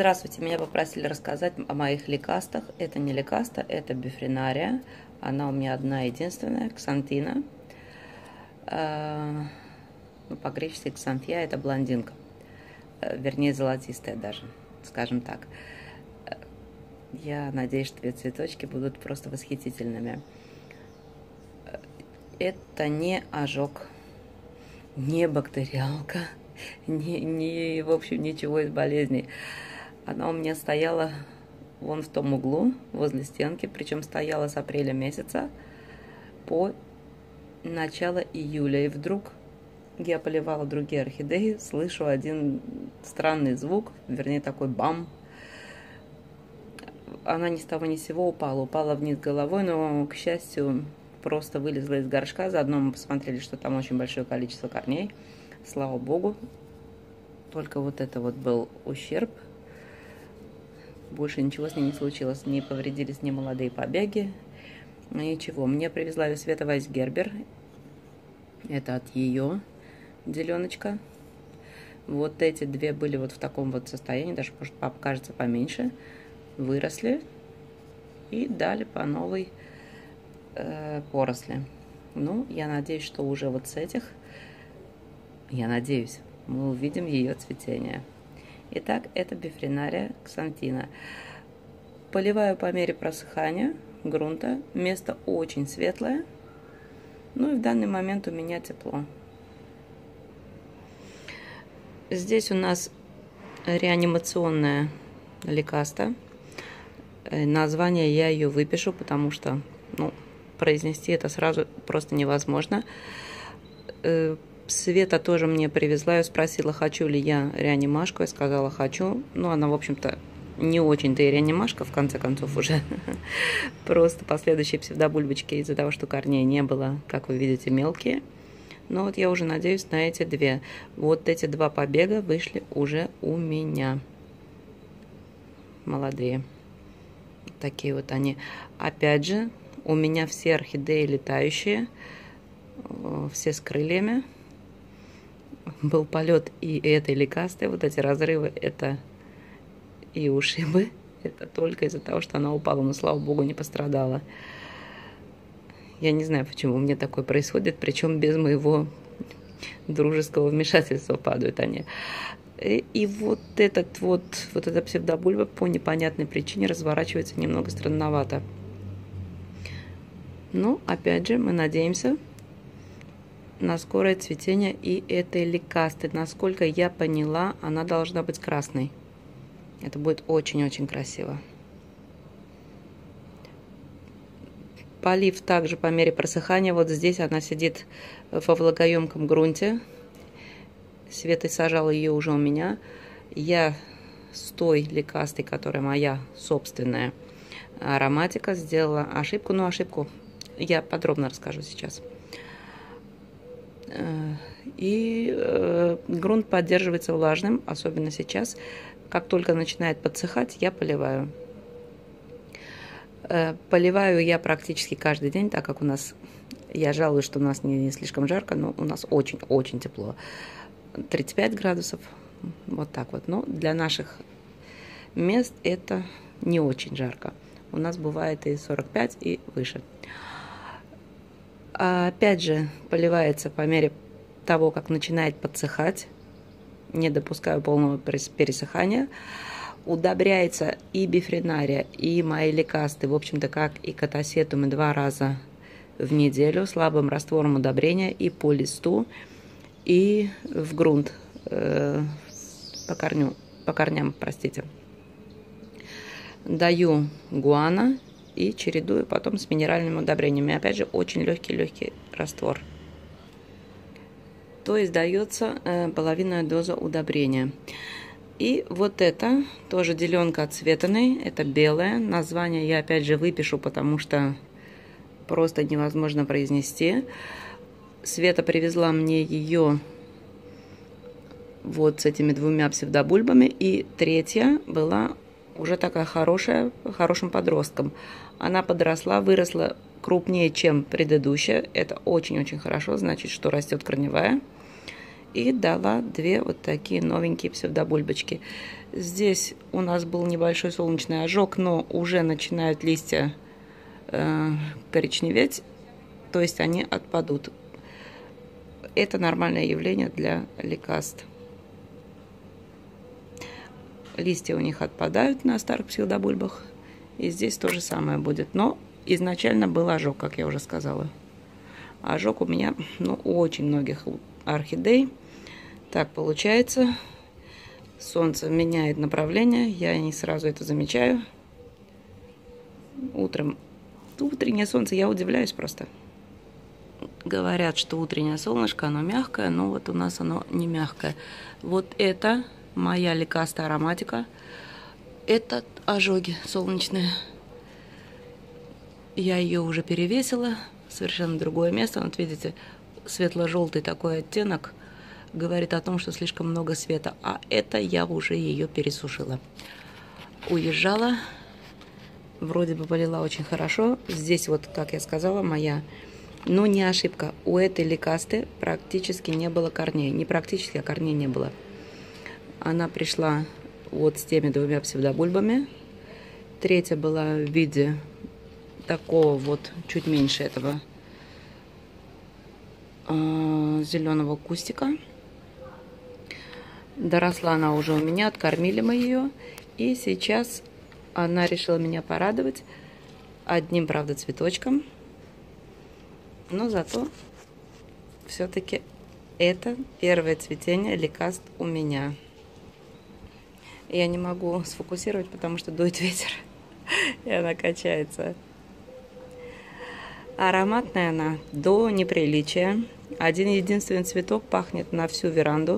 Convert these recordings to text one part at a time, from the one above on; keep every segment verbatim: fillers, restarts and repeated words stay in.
Здравствуйте, меня попросили рассказать о моих лекастах. Это не лекаста, это бифренария. Она у меня одна единственная, ксантина. Ну, по-гречески ксанфия – это блондинка. Вернее, золотистая даже, скажем так. Я надеюсь, что эти цветочки будут просто восхитительными. Это не ожог, не бактериалка, не, не, в общем, ничего из болезней. Она у меня стояла вон в том углу, возле стенки, причем стояла с апреля месяца по начало июля. И вдруг я поливала другие орхидеи, слышу один странный звук, вернее такой бам. Она ни с того ни с сего упала, упала вниз головой, но, к счастью, просто вылезла из горшка. Заодно мы посмотрели, что там очень большое количество корней. Слава богу. Только вот это вот был ущерб. Больше ничего с ней не случилось. Не повредились ни молодые побеги, ничего. Мне привезла ее Света Вайсгербер. Это от ее деленочка. Вот эти две были вот в таком вот состоянии, даже, может, папа кажется поменьше. Выросли и дали по новой э, поросли. Ну, я надеюсь, что уже вот с этих, я надеюсь, мы увидим ее цветение. Итак, это бифренария ксантина. Поливаю по мере просыхания грунта. Место очень светлое. Ну и в данный момент у меня тепло. Здесь у нас реанимационная лекаста. Название я ее выпишу, потому что, ну, произнести это сразу просто невозможно. Света тоже мне привезла, я спросила, хочу ли я реанимашку, я сказала, хочу. Ну, она, в общем-то, не очень-то и реанимашка, в конце концов, уже. Просто последующие псевдобульбочки из-за того, что корней не было, как вы видите, мелкие. Но вот я уже надеюсь на эти две. Вот эти два побега вышли уже у меня. Молодые. Такие вот они. Опять же, у меня все орхидеи летающие, все с крыльями. Был полет и этой лекасты, вот эти разрывы, это и ушибы, это только из-за того, что она упала, но, слава богу, не пострадала. Я не знаю, почему у меня такое происходит, причем без моего дружеского вмешательства падают они. И, и вот этот вот, вот эта псевдобульба по непонятной причине разворачивается немного странновато. Но, опять же, мы надеемся на скорое цветение и этой лекасты. Насколько я поняла, она должна быть красной. Это будет очень-очень красиво. Полив также по мере просыхания. Вот здесь она сидит во влагоемком грунте. Света сажала ее уже у меня. Я с той лекастой, которая моя собственная ароматика, сделала ошибку. Ну, ошибку я подробно расскажу сейчас. И э, грунт поддерживается влажным, особенно сейчас. Как только начинает подсыхать, я поливаю. Э, поливаю я практически каждый день, так как у нас, я жалуюсь, что у нас не, не слишком жарко, но у нас очень-очень тепло. тридцать пять градусов, вот так вот. Но для наших мест это не очень жарко. У нас бывает и сорок пять, и выше. Опять же, поливается по мере того, как начинает подсыхать. Не допускаю полного пересыхания. Удобряется и бифренария, и мои лекасты, в общем-то, как и катасетумы, два раза в неделю слабым раствором удобрения и по листу, и в грунт, э, по, корню, по корням, простите. Даю гуано и чередую потом с минеральными удобрениями. Опять же, очень легкий-легкий раствор. То есть дается э, половинная доза удобрения. И вот это тоже деленка от Светаной. Это белая. Название я опять же выпишу, потому что просто невозможно произнести. Света привезла мне ее вот с этими двумя псевдобульбами. И третья была уже такая хорошая, хорошим подростком. Она подросла, выросла крупнее, чем предыдущая. Это очень-очень хорошо, значит, что растет корневая. И дала две вот такие новенькие псевдобульбочки. Здесь у нас был небольшой солнечный ожог, но уже начинают листья э, коричневеть, то есть они отпадут. Это нормальное явление для ликаст. Листья у них отпадают на старых псевдобульбах. И здесь то же самое будет. Но изначально был ожог, как я уже сказала. Ожог у меня, ну, у очень многих орхидей. Так получается. Солнце меняет направление. Я не сразу это замечаю. Утром. Утреннее солнце, я удивляюсь просто. Говорят, что утреннее солнышко, оно мягкое, но вот у нас оно не мягкое. Вот это моя ликаста ароматика. Это ожоги солнечные. Я ее уже перевесила в совершенно другое место. Вот видите, светло-желтый такой оттенок говорит о том, что слишком много света. А это я уже ее пересушила. Уезжала. Вроде бы полила очень хорошо. Здесь вот, как я сказала, моя... Но не ошибка. У этой ликасты практически не было корней. Не практически, а корней не было. Она пришла вот с теми двумя псевдобульбами. Третья была в виде такого вот, чуть меньше этого э, зеленого кустика. Доросла она уже у меня, откормили мы ее. И сейчас она решила меня порадовать одним, правда, цветочком. Но зато все-таки это первое цветение ликаст у меня. Я не могу сфокусировать, потому что дует ветер, и она качается. Ароматная она до неприличия. Один единственный цветок пахнет на всю веранду.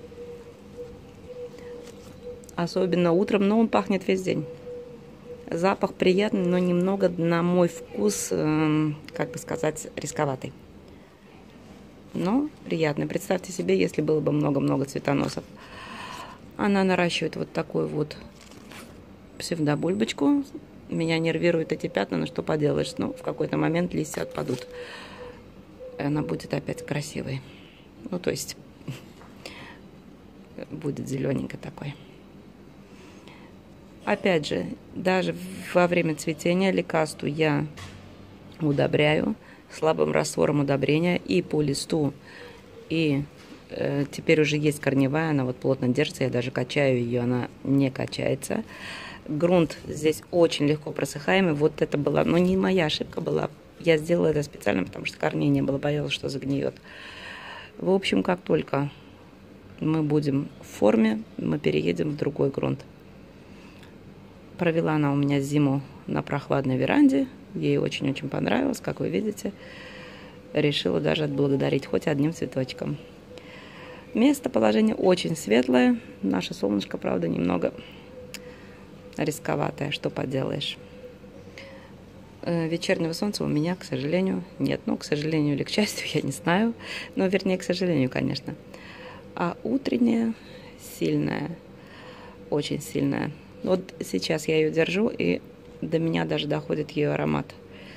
Особенно утром, но он пахнет весь день. Запах приятный, но немного, на мой вкус, э, как бы сказать, рисковатый. Но приятный. Представьте себе, если было бы много-много цветоносов. Она наращивает вот такую вот псевдобульбочку. Меня нервируют эти пятна, но что поделаешь. Ну, в какой-то момент листья отпадут. И она будет опять красивой. Ну, то есть, будет зелененькой такой. Опять же, даже во время цветения ликасту я удобряю слабым раствором удобрения и по листу, и э, теперь уже есть корневая, она вот плотно держится, я даже качаю ее, она не качается. Грунт здесь очень легко просыхаемый, вот это была, но не моя ошибка была, я сделала это специально, потому что корней не было, боялась, что загниет. В общем, как только мы будем в форме, мы переедем в другой грунт. Провела она у меня зиму на прохладной веранде. Ей очень-очень понравилось, как вы видите. Решила даже отблагодарить хоть одним цветочком. Местоположение очень светлое. Наше солнышко, правда, немного рисковатое. Что поделаешь. Вечернего солнца у меня, к сожалению, нет. Ну, к сожалению или к счастью, я не знаю. Но, вернее, к сожалению, конечно. А утреннее сильное. Очень сильное. Вот сейчас я ее держу, и до меня даже доходит ее аромат.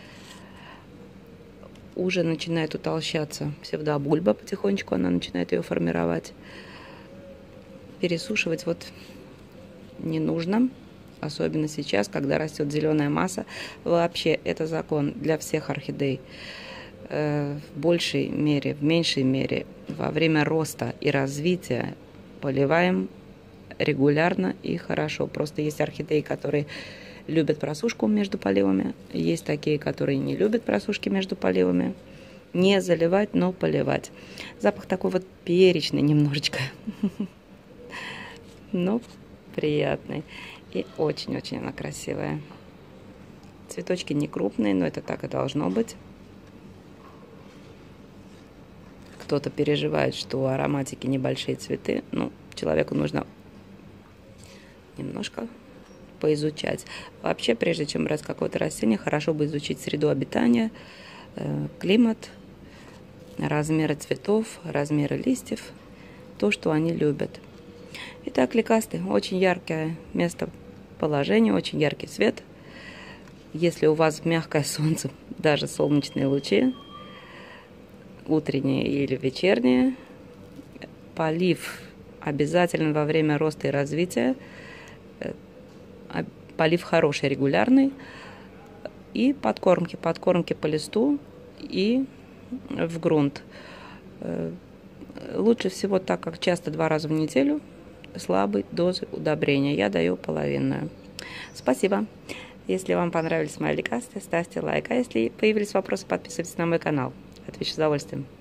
Уже начинает утолщаться псевдобульба потихонечку, она начинает ее формировать. Пересушивать вот не нужно, особенно сейчас, когда растет зеленая масса. Вообще это закон для всех орхидей. В большей мере, в меньшей мере во время роста и развития поливаем регулярно и хорошо. Просто есть орхидеи, которые любят просушку между поливами. Есть такие, которые не любят просушки между поливами. Не заливать, но поливать. Запах такой вот перечный немножечко. Но приятный. И очень-очень она красивая. Цветочки не крупные, но это так и должно быть. Кто-то переживает, что у ароматики небольшие цветы. Ну, человеку нужно немножко поизучать. Вообще, прежде чем брать какое-то растение, хорошо бы изучить среду обитания, климат, размеры цветов, размеры листьев, то, что они любят. Итак, ликасты. Очень яркое местоположение, очень яркий цвет. Если у вас мягкое солнце, даже солнечные лучи, утренние или вечерние, полив обязательно во время роста и развития. Полив хороший, регулярный. И подкормки. Подкормки по листу и в грунт. Лучше всего, так как часто два раза в неделю, слабой дозы удобрения. Я даю половинную. Спасибо. Если вам понравились мои лекарства, ставьте лайк. А если появились вопросы, подписывайтесь на мой канал. Отвечу с удовольствием.